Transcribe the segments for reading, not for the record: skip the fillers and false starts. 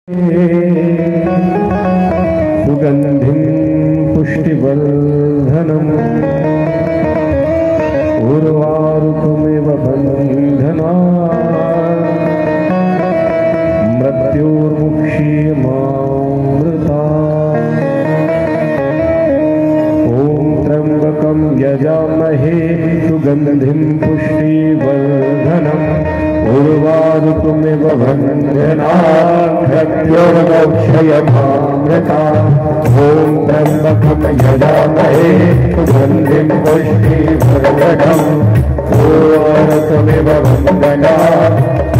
सुगंधिं पुष्टिवर्धनम् उर्वारुकमिव बन्धनात् मृत्युर्मुक्षीयमामृतात्। ॐ त्र्यम्बकं यजामहे सुगन्धिं पुष्टिवर्धनम् उर्वारुकमिव बन्धनात् मृत्युर्मुक्षीयमामृतात्। ॐ त्र्यम्बकं यजामहे सुगन्धिं पुष्टिवर्धनम् उर्वारुकमिव बन्धनात्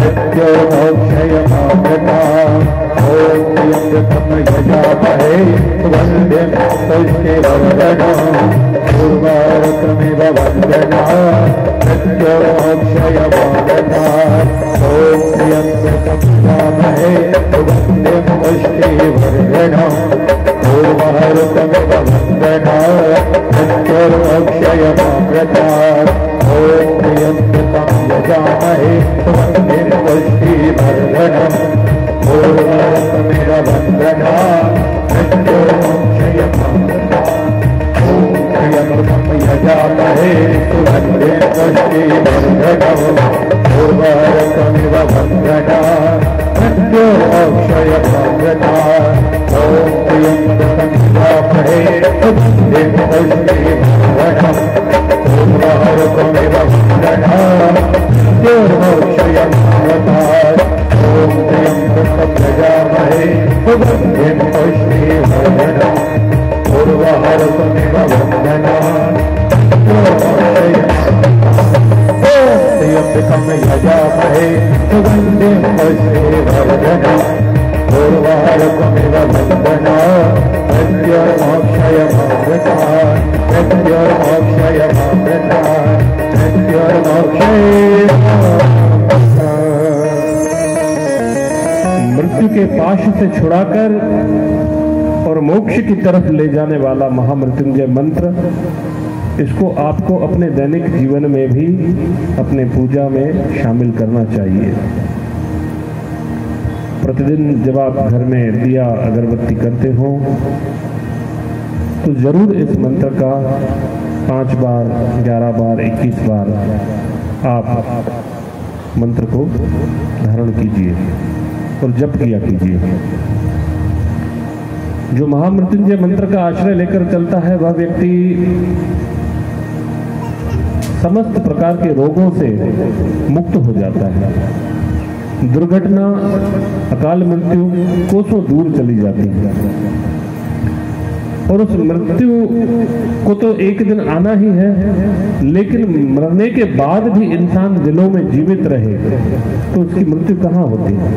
मृत्युर्मुक्षीयमामृतात्। ॐ त्र्यम्बकं यजामहे सुगन्धिं पुष्टिवर्धनम् उर्वारुकमिव बन्धनात् मृत्युर्मुक्षीयमामृतात्। ॐ त्र्यम्बकं यजामहे सुगन्धिं पुष्टिवर्धनम् उर्वारुकमिव बन्धनात् मृत्युर्मुक्षीयमामृतात्। ॐ त्र्यम्बकं यजामहे सुगन्धिं पुष्टिवर्धनम् उर्वारुकमिव बन्धनात् मृत्युर्मुक्षीयमामृतात्। त्र्यम्बकं यजामहे सुगन्धिं पुष्टिवर्धनम् उर्वारुकमिव बन्धनात् मृत्युर्मुक्षीयमामृतात्। ॐ त्र्यम्बकं यजामहे सुगन्धिं पुष्टिवर्धनम् उर्वारुकमिव बन्धनात् मृत्युर्मुक्षीयमामृतात्। ॐ त्र्यम्बकं यजामहे सुगन्धिं पुष्टिवर्धनम् उर्वारुकमिव बन्धनात् त्र्यम्बकं यजामहे सुगन्धिं पुष्टिवर्धनम् उर्वारुकमिव बन्धनात् मृत्युर्मुक्षीयमामृतात् मृत्युर्मुक्षीयमामृतात् मृत्युर्मुक्षीयमामृतात्। मृत्यु के पाश से छुड़ाकर और मोक्ष की तरफ ले जाने वाला महामृत्युंजय मंत्र, इसको आपको अपने दैनिक जीवन में भी अपने पूजा में शामिल करना चाहिए। प्रतिदिन जब आप घर में दिया अगरबत्ती करते हो तो जरूर इस मंत्र का 5 बार, 11 बार, 21 बार आप मंत्र को धारण कीजिए और जप किया कीजिए। जो महामृत्युंजय मंत्र का आश्रय लेकर चलता है वह व्यक्ति समस्त प्रकार के रोगों से मुक्त हो जाता है। दुर्घटना, अकाल मृत्यु कोसों दूर चली जाती है और उस मृत्यु को तो एक दिन आना ही है, लेकिन मरने के बाद भी इंसान दिलों में जीवित रहे तो उसकी मृत्यु कहाँ होती है।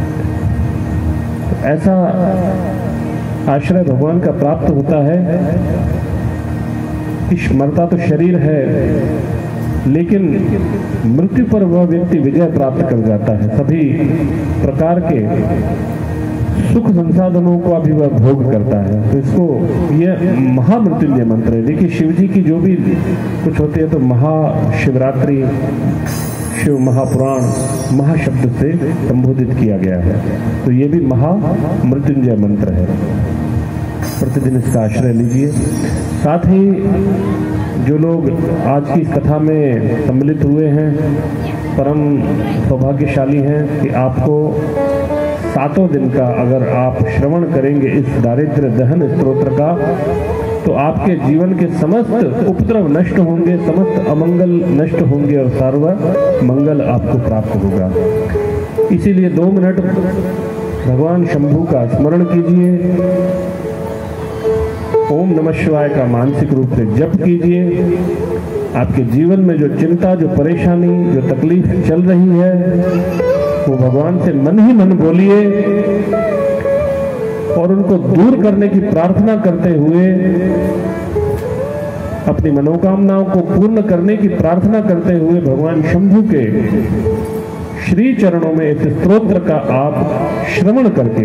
ऐसा आश्रय भगवान का प्राप्त होता है कि मरता तो शरीर है, लेकिन मृत्यु पर वह व्यक्ति विजय प्राप्त कर जाता है। सभी प्रकार के सुख संसाधनों को अभी वह भोग करता है। तो इसको यह महामृत्युंजय मंत्र है। देखिए शिव जी की जो भी कुछ होती है तो महाशिवरात्रि, शिव महापुराण, महाशब्द से संबोधित किया गया है। तो ये भी महामृत्युंजय मंत्र है। प्रतिदिन इसका आश्रय लीजिए। साथ ही जो लोग आज की इस कथा में सम्मिलित हुए हैं परम सौभाग्यशाली हैं कि आपको 7 दिन का अगर आप श्रवण करेंगे इस दारिद्र्य दहन स्तोत्र का तो आपके जीवन के समस्त उपद्रव नष्ट होंगे, समस्त अमंगल नष्ट होंगे और सर्व मंगल आपको प्राप्त होगा। इसीलिए 2 मिनट भगवान शंभू का स्मरण कीजिए। ओम नमः शिवाय का मानसिक रूप से जप कीजिए। आपके जीवन में जो चिंता, जो परेशानी, जो तकलीफ चल रही है वो भगवान से मन ही मन बोलिए और उनको दूर करने की प्रार्थना करते हुए, अपनी मनोकामनाओं को पूर्ण करने की प्रार्थना करते हुए भगवान शंभू के श्री चरणों में इस स्तोत्र का आप श्रवण करके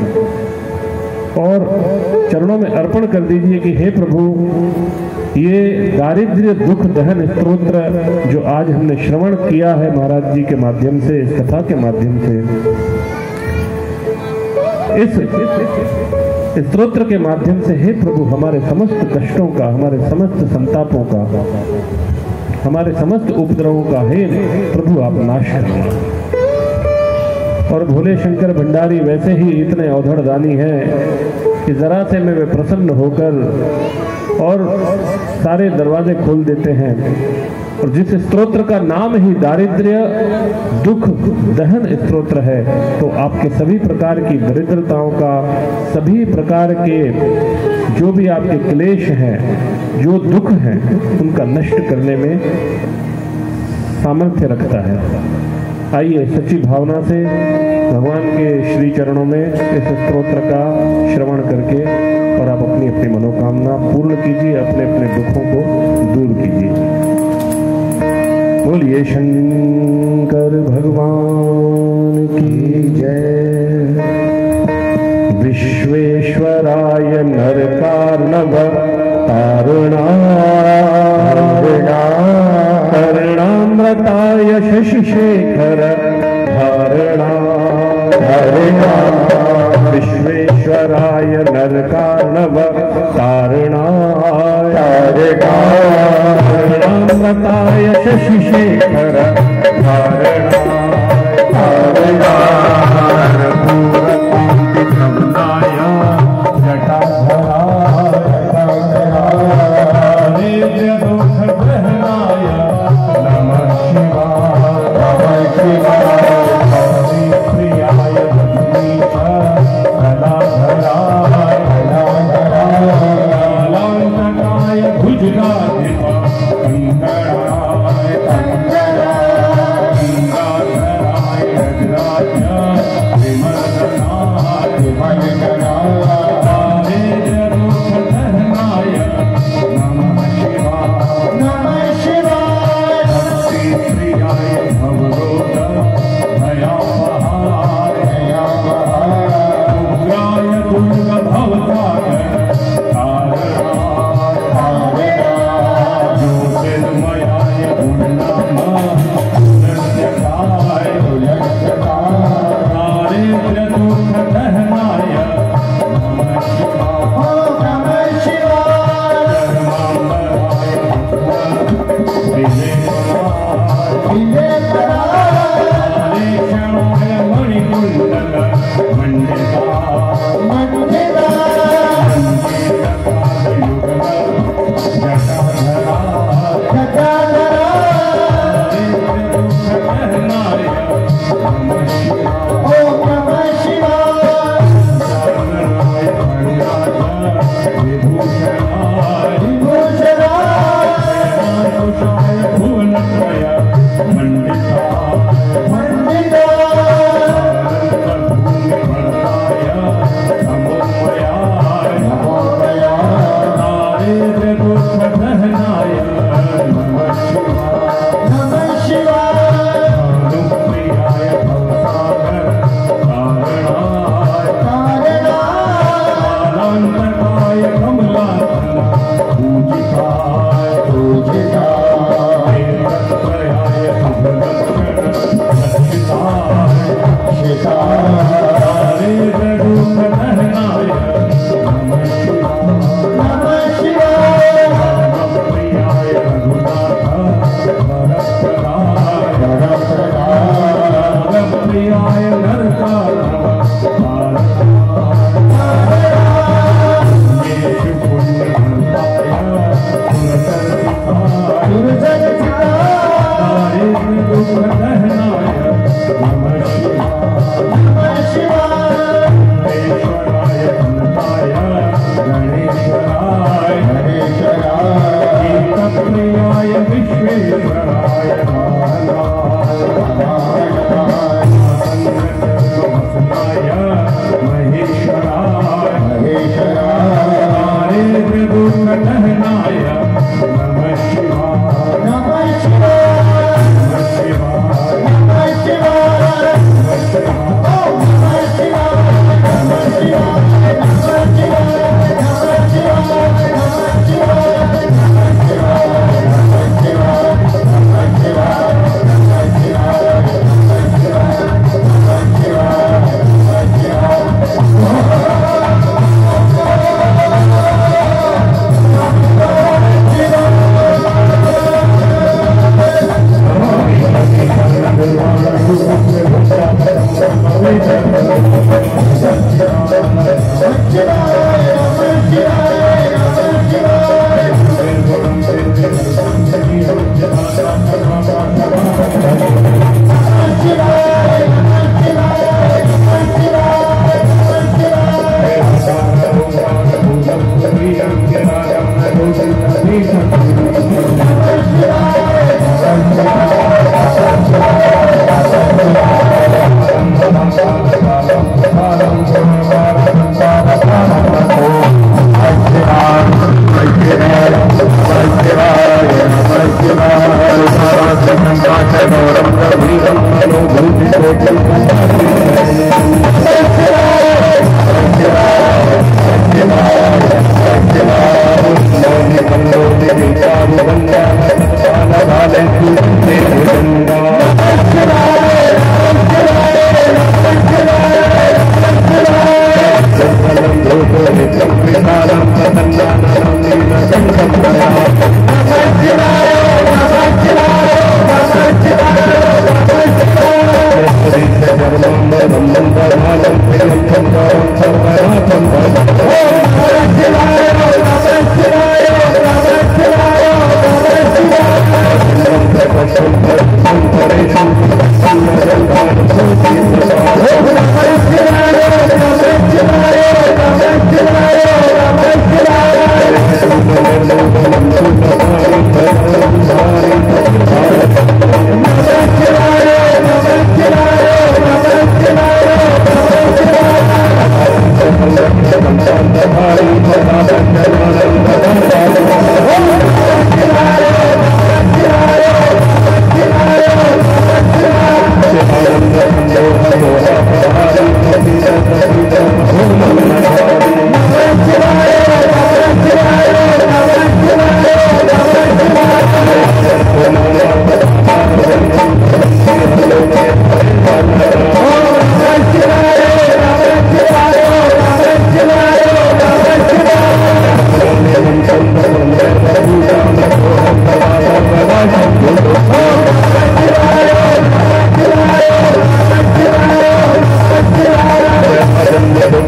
और चरणों में अर्पण कर दीजिए कि हे प्रभु, ये दारिद्र्य दुख दहन स्तोत्र जो आज हमने श्रवण किया है महाराज जी के माध्यम से, इस कथा के माध्यम से, इस स्तोत्र के माध्यम से हे प्रभु हमारे समस्त कष्टों का, हमारे समस्त संतापों का, हमारे समस्त उपद्रवों का हे प्रभु आप नाश करें। और भोले शंकर भंडारी वैसे ही इतने औधड़ दानी हैं कि जरा से में वे प्रसन्न होकर और सारे दरवाजे खोल देते हैं। और जिस स्तोत्र का नाम ही दारिद्र्य दुख दहन स्तोत्र है, तो आपके सभी प्रकार की दरिद्रताओं का, सभी प्रकार के जो भी आपके क्लेश हैं, जो दुख हैं, उनका नष्ट करने में सामर्थ्य रखता है। आइए सच्ची भावना से भगवान के श्री चरणों में इस स्तोत्र का श्रवण करके और आप अपनी अपनी मनोकामना पूर्ण कीजिए, अपने अपने दुखों को दूर कीजिए। बोलिए शंकर भगवान की जय। विश्वेश्वराय नरकार्णव करुणामृताय शशिशेखर धारणा। विश्वेश्वराय नरकार्णव करुणामृताय शशिशेखर धारणा।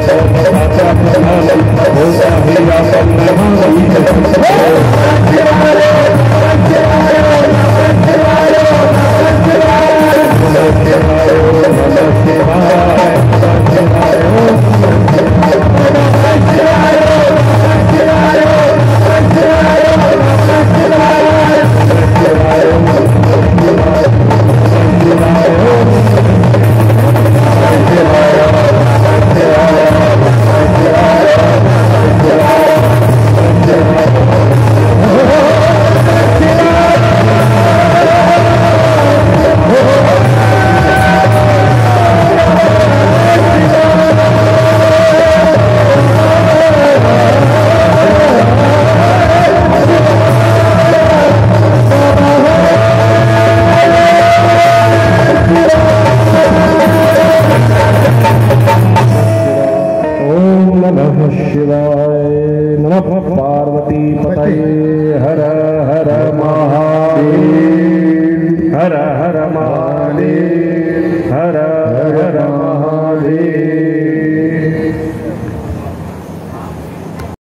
पार्वती पतये हर हर महादेव हर हर महादेव।